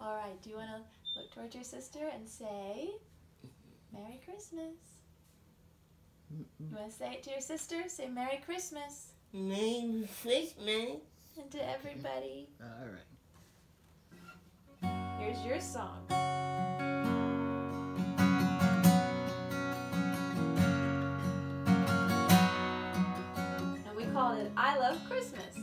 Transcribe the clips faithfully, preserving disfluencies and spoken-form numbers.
All right, do you want to look towards your sister and say, Merry Christmas? You want to say it to your sister? Say Merry Christmas. Merry Christmas. And to everybody. All right. Here's your song. And we called it I Love Christmas.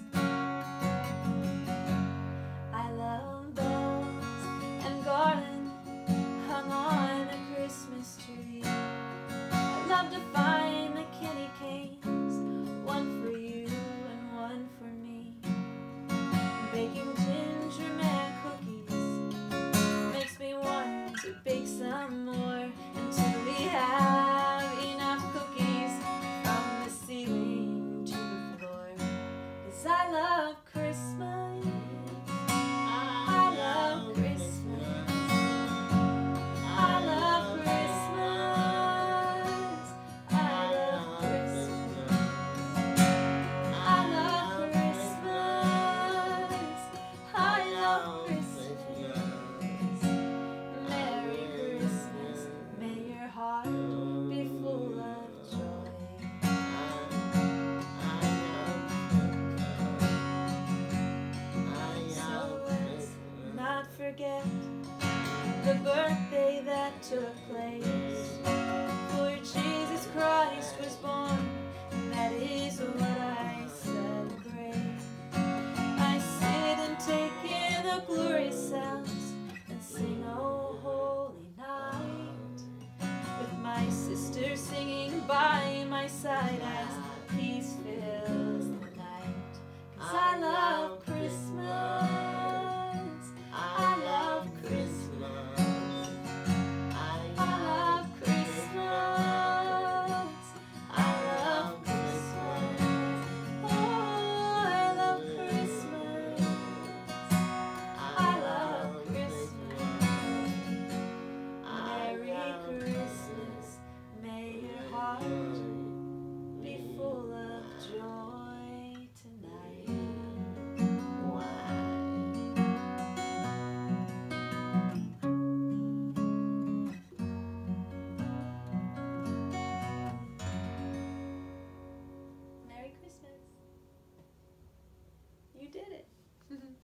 I love bells and garland hung on a Christmas tree. I love to find the candy canes, one for you and one for me. Baking ginger man cookies makes me want to bake some more until we have enough cookies from the ceiling to the floor. 'Cause I love Christmas. I love Christmas. I love Christmas. I love Christmas. I love Christmas. I love Christmas. Merry Christmas. May your heart be full of joy. So let's not forget the birthday that took place, for Jesus Christ was born, and that is what I celebrate. I sit and take in the glorious sounds and sing Oh Holy Night, with my sister singing by my side. I